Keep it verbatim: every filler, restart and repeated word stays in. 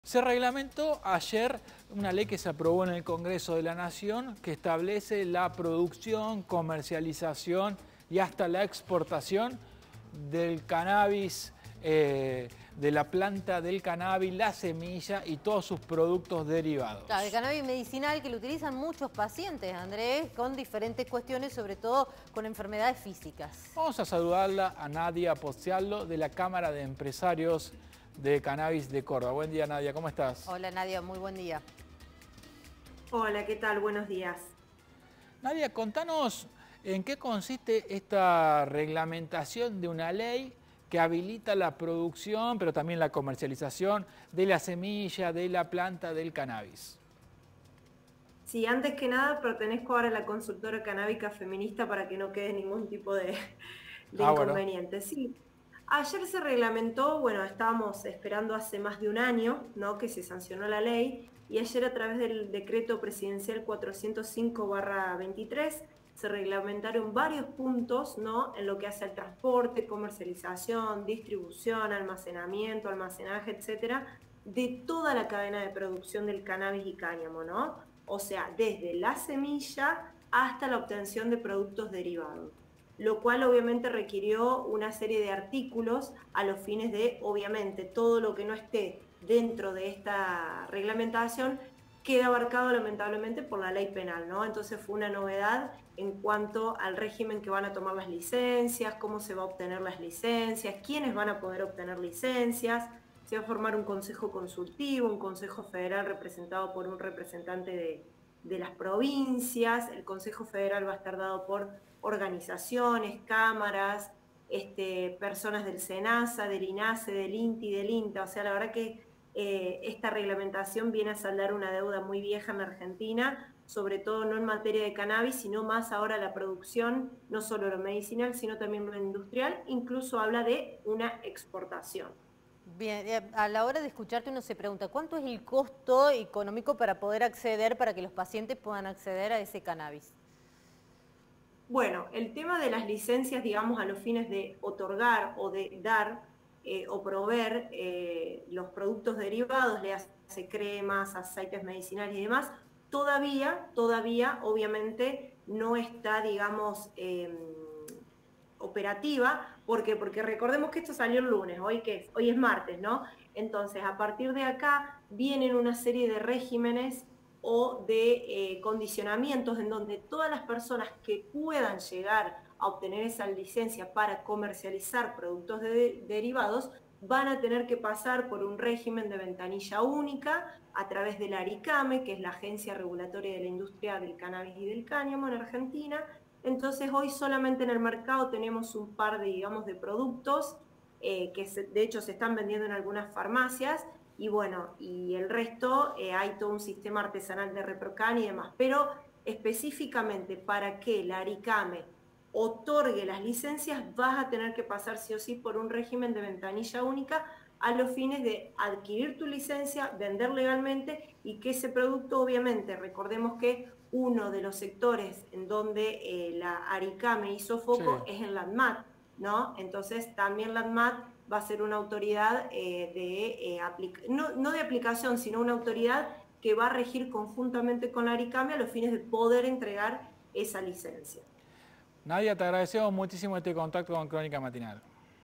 Se reglamentó ayer una ley que se aprobó en el Congreso de la Nación que establece la producción, comercialización y hasta la exportación del cannabis, eh, de la planta del cannabis, la semilla y todos sus productos derivados. Claro, el cannabis medicinal que lo utilizan muchos pacientes, Andrés, con diferentes cuestiones, sobre todo con enfermedades físicas. Vamos a saludarla a Nadia Pozziallo de la Cámara de Empresarios de Cannabis de Córdoba. Buen día, Nadia, ¿cómo estás? Hola, Nadia, muy buen día. Hola, ¿qué tal? Buenos días. Nadia, contanos en qué consiste esta reglamentación de una ley que habilita la producción, pero también la comercialización de la semilla, de la planta del cannabis. Sí, antes que nada pertenezco ahora a la consultora canábica feminista para que no quede ningún tipo de, de ah, inconveniente. Bueno. Sí, ayer se reglamentó, bueno, estábamos esperando hace más de un año, ¿no?, que se sancionó la ley, y ayer a través del decreto presidencial cuatrocientos cinco barra veintitrés se reglamentaron varios puntos, ¿no?, en lo que hace al transporte, comercialización, distribución, almacenamiento, almacenaje, etcétera, de toda la cadena de producción del cannabis y cáñamo, ¿no? O sea, desde la semilla hasta la obtención de productos derivados, lo cual obviamente requirió una serie de artículos a los fines de, obviamente, todo lo que no esté dentro de esta reglamentación queda abarcado lamentablemente por la ley penal, ¿no? Entonces fue una novedad en cuanto al régimen que van a tomar las licencias, cómo se va a obtener las licencias, quiénes van a poder obtener licencias. Se va a formar un consejo consultivo, un consejo federal representado por un representante de, de las provincias. El consejo federal va a estar dado por organizaciones, cámaras, este, personas del SENASA, del INASE, del INTI, del INTA. O sea, la verdad que eh, esta reglamentación viene a saldar una deuda muy vieja en la Argentina, sobre todo no en materia de cannabis, sino más ahora la producción, no solo lo medicinal, sino también lo industrial. Incluso habla de una exportación. Bien, a la hora de escucharte uno se pregunta, ¿cuánto es el costo económico para poder acceder, para que los pacientes puedan acceder a ese cannabis? Bueno, el tema de las licencias, digamos, a los fines de otorgar o de dar eh, o proveer eh, los productos derivados, le hace cremas, aceites medicinales y demás, todavía, todavía, obviamente, no está, digamos, eh, operativa. ¿Por qué? Porque recordemos que esto salió el lunes, hoy, que es, hoy es martes, ¿no? Entonces, a partir de acá vienen una serie de regímenes o de eh, condicionamientos en donde todas las personas que puedan llegar a obtener esa licencia para comercializar productos de de derivados van a tener que pasar por un régimen de ventanilla única a través de la ARICAME, que es la Agencia Regulatoria de la Industria del Cannabis y del Cáñamo en Argentina. Entonces hoy solamente en el mercado tenemos un par de, digamos, de productos eh, que se, de hecho se están vendiendo en algunas farmacias, y bueno, y el resto eh, hay todo un sistema artesanal de ReproCan y demás, pero específicamente para que la ARICAME otorgue las licencias vas a tener que pasar sí o sí por un régimen de ventanilla única a los fines de adquirir tu licencia, vender legalmente y que ese producto, obviamente, recordemos que uno de los sectores en donde eh, la ARICAME hizo foco sí. es en la ANMAT, ¿no? Entonces también la ANMAT va a ser una autoridad eh, de, eh, no, no de aplicación, sino una autoridad que va a regir conjuntamente con la ARICAME a los fines de poder entregar esa licencia. Nadia, te agradecemos muchísimo este contacto con Crónica Matinal.